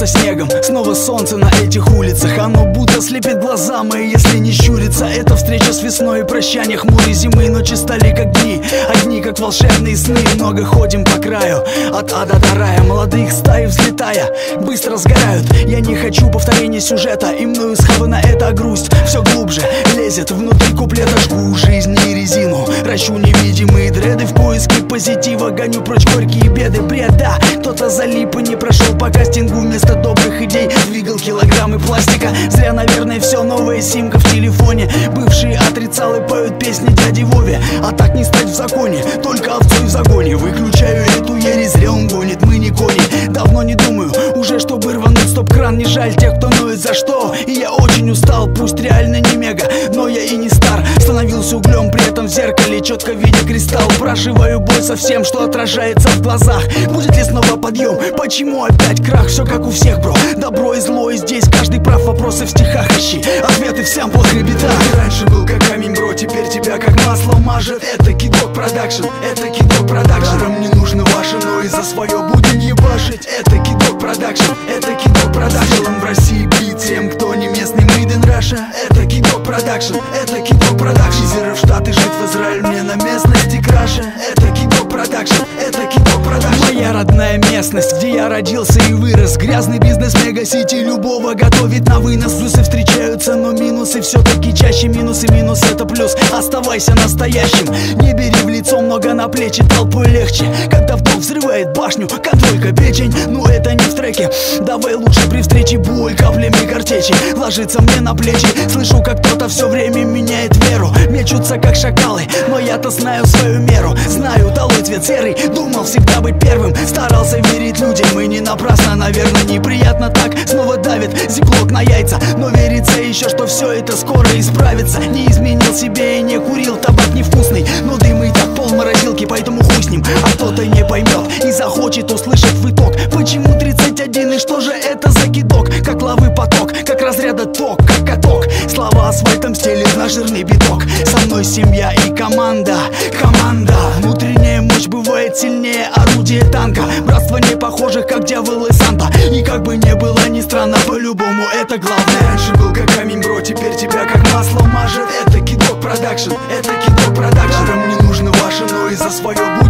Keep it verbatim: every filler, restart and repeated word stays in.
со снегом. Снова солнце на этих улицах, оно будто слепит глаза мои, если не щурится. Это встреча с весной и прощание хмурой зимы. Ночи стали как дни, одни как волшебные сны. Много ходим по краю, от ада до рая. Молодых стаи взлетая, быстро сгорают. Я не хочу повторения сюжета, и мною схавана эта грусть все глубже лезет внутри куплета. Жгу жизни и резину, ращу невидимые дреды в поиске позитива. Гоню прочь горькие беды, бред, да. Кто-то залип и не прошел по кастингу. Вместо добрых идей двигал килограммы пластика. Зря, наверное, все, новая симка в телефоне. Бывшие отрицалы поют песни дяди Вове. А так не стать в законе, только овцой в загоне. Выключаю эту ересь, зря он гонит, мы не кони. Давно не думаю уже, чтобы рвануть стоп-кран. Не жаль тех, кто ноет за что. И я очень устал, пусть реально не мега, но я и не стар. Становился углем, при этом в зеркале четко видя кристалл. Проживаю бой со всем, что отражается в глазах. Будет ли снова подъем? Почему опять крах? Все как у всех, бро, добро и зло, и здесь каждый прав. Вопросы в стихах ищи, ответы в сэмплах, ребята. Раньше был как камень, бро, теперь тебя как масло мажет. Это Кидок Продакшн, это Кидок Продакшн. Даром не нужно ваше, но и за свое будем ебашить. Это Кидок Продакшн, это Кидок Продакшн. В России бит тем, кто не местный, made in Russia. Это Кидок Продакшн, это Кидок Продакшн. Зеры в Штаты, жить в Израиль, мне на местности краше. Это Кидок Продакшн, это Кидок Продакшн. Моя родная местность, где я родился и вырос. Грязный бизнес, мега-сити, любого готовит на вынос. Плюсы встречаются, но минусы все-таки чаще. Минусы, минус это плюс, оставайся настоящим. Не бери в лицо, много на плечи, толпой легче. Когда вдох взрывает башню, контролька печень. Ну это не в треке, давай лучше при встрече. Боль каплями картечи ложится мне на плечи. Слышу, как кто-то все время меняет веру. Мечутся как шакалы, но я-то знаю свою меру. Знаю, долой цвет серый, думал всегда быть первым. Старался верить людям и не напрасно, наверное, неприятно так. Снова давит зиплок на яйца, но верится еще, что все это скоро исправится. Не изменил себе и не курил, табак невкусный, но дым и так пол морозилки, поэтому хуй с ним. А кто-то не поймет и захочет услышать в итог. Почему тридцать один и что же это за кидок? Как лавы поток, как разряда ток, как каток. Слова асфальтом стелит на жирный биток. Со мной семья и команда, команда. Внутренняя мощь бывает сильнее орудия танка. Братство не похожих, как дьявол и Санта. И как бы не было ни странно, по-любому это главное. Раньше был как камень, бро, теперь тебя как масло мажет. Это Кидок Продакшн, это Кидок Продакшн. Даром не нужно ваше, но и за свое